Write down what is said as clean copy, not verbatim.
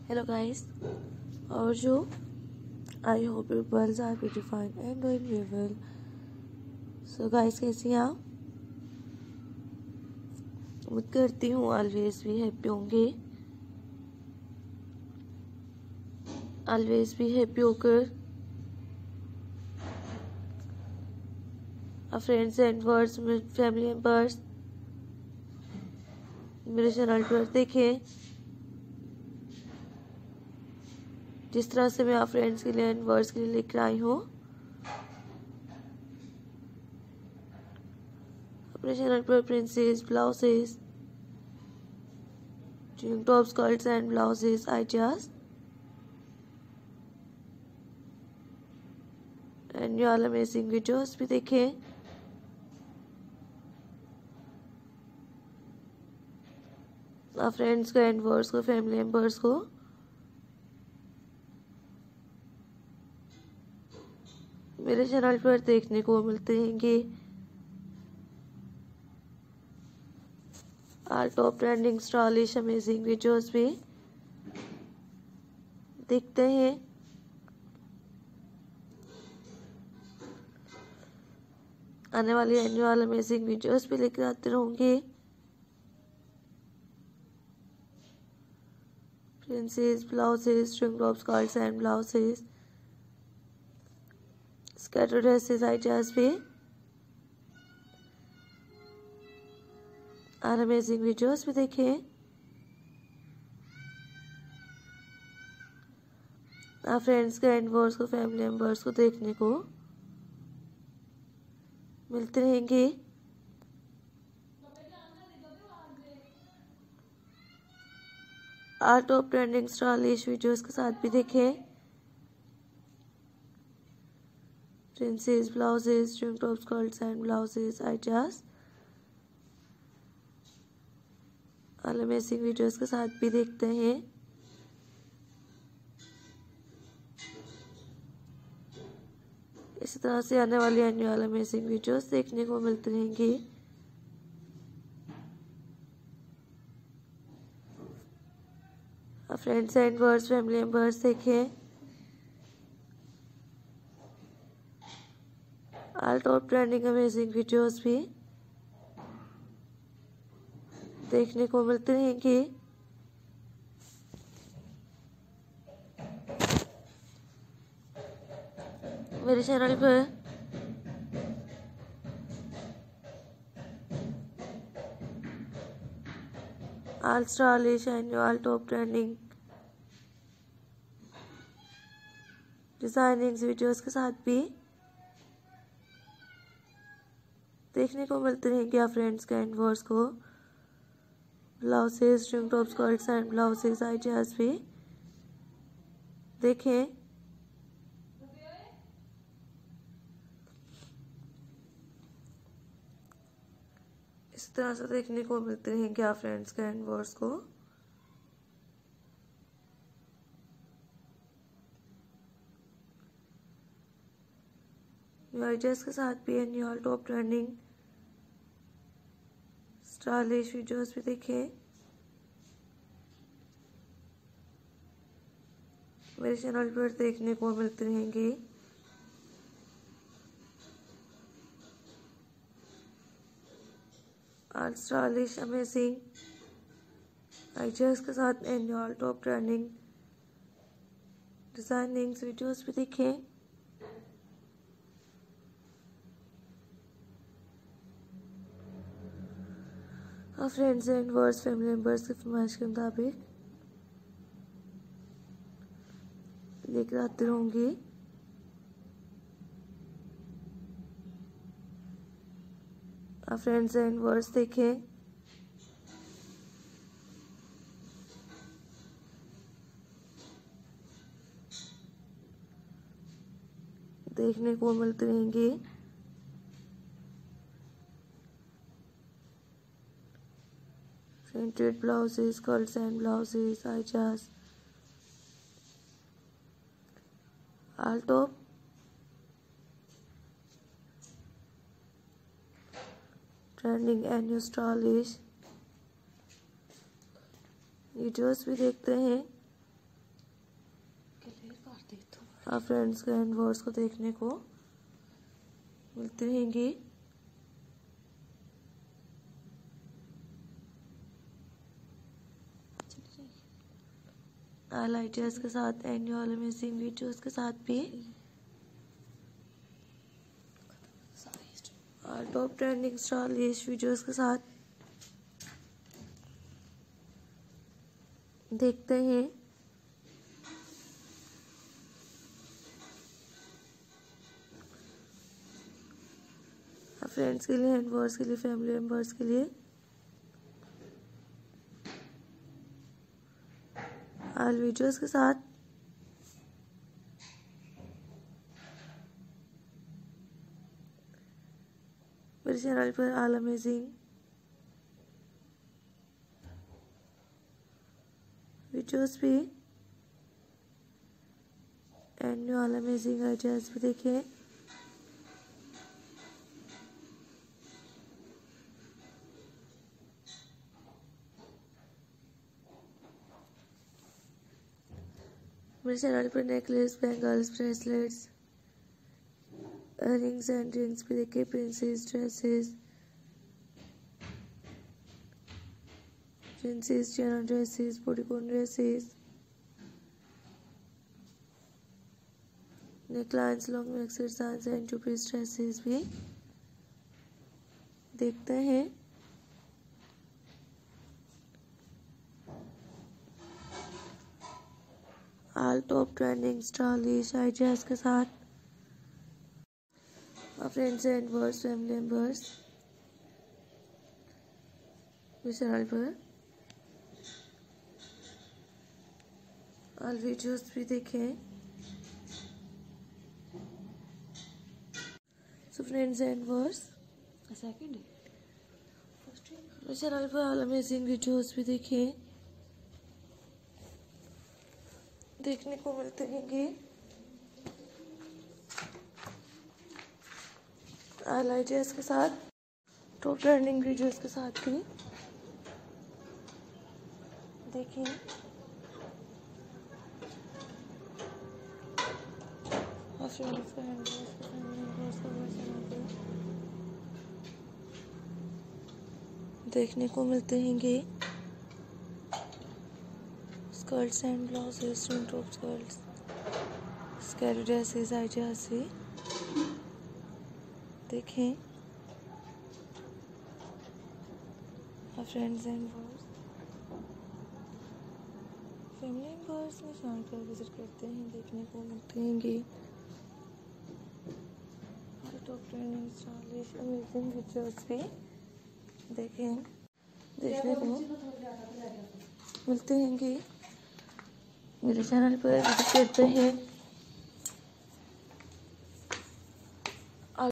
Hello guys, how are you? I hope your girls are pretty fine and doing very well. So guys, कैसी हैं आप? उम्मीद करती हूँ ऑलवेज भी हैप्पी होंगे. ऑलवेज भी हैप्पी होकर फ्रेंड्स एंड वर्ड्स में फैमिली मेम्बर्स मेरे चैनल पर देखें. जिस तरह से मैं आप फ्रेंड्स के लिए एंड वर्ड्स के लिए लेकर आई हूँ अपने चैनल पर princess blouses, tune top skirts and blouses ideas and all amazing videos भी देखें. आप फ्रेंड्स को एंड वर्ड्स को फैमिली मेम्बर्स को मेरे चैनल पर देखने को मिलते रहेंगे. All top trending stylish amazing videos भी देखते हैं. आने वाली एनुअल अमेजिंग वीडियोस भी लेकर आते रहूँगी. Princess blouses, string top skirts and blouses, skirt dresses ideas भी और अमेजिंग वीडियोस भी देखें. आप फ्रेंड्स के एंड वर्ड्स को फैमिली मेम्बर्स को देखने को मिलते रहेंगे. Art of trending stylish videos के साथ भी देखें. Princess blouses, string top skirts and blouses ideas और अमेजिंग वीडियोस के साथ भी देखते हैं. इसी तरह से आने वाली एनुअल अमेजिंग वीडियोस देखने को मिलती रहेंगी. Friends and words family members देखें. All top trending amazing videos भी देखने को मिलते रहेंगे. मेरे चैनल पर all stylish and all top trending designing videos के साथ भी देखने को मिलते रहेंगे. आप फ्रेंड्स के एंड वर्ड्स को blouses, string top skirts and blouses ideas भी देखें. इस तरह से देखने को मिलते रहेंगे आप फ्रेंड्स के एंड वर्ड्स को आइडियाज के साथ भी and all top trending stylish videos भी देखें. मेरे चैनल पर देखने को मिलते रहेंगे. ऑल स्टाइलिश अमेजिंग आइडियाज के साथ and all top trending designing videos भी देखें. और friends and words family members की फरमाइश के मुताबिक लेकर आती रहूँगी. आप फ्रेंड्स एंड वर्ड्स देखें. देखने को मिलते रहेंगे. Printed blouses, skirts and blouses ideas all top trending and new stylish videos भी देखते हैं. आप फ्रेंड्स को एंड वर्ड्स को देखने को मिलते रहेंगे। ऑल आइडियाज़ के साथ एंड ऑल अमेजिंग वीडियोस के साथ भी और टॉप ट्रेंडिंग स्टाइलिश वीडियोस के साथ देखते हैं। फ्रेंड्स के लिए, एंड वर्स के लिए, फैमिली मेम्बर्स के लिए ऑल वीडियोस के साथ मेरे चैनल पर ऑल अमेजिंग वीडियोस भी एंड ऑल अमेजिंग आइडियाज भी देखें। मेरे चैनल पर necklace, bangles, bracelets, rings and rings भी देखे, princess dresses, channel dresses, bodycon dresses, necklines, long exercise and two piece dresses भी देखते हैं। All top trending stylish ideas के साथ friends and verse, family members मेरे चैनल पर ऑल वीडियोस भी देखें। So friends and verse second मेरे चैनल पर ऑल अमेजिंग वीडियोस भी देखें, देखने को मिलते रहेंगे। ऑल आइडियाज के साथ, टॉप ट्रेंडिंग वीडियोस के साथ भी देखें। और फ्रेंड्स का देखने को मिलते रहेंगे। Skirts and blouses, top skirts, skirt dresses ideas से देखें। और friends and verse, family members में चैनल पर विजिट करते हैं, देखने को मिलते हैं और top trending stylish amazing videos भी देखने को मिलते हैं। मेरे चैनल पर विजिट करते हैं,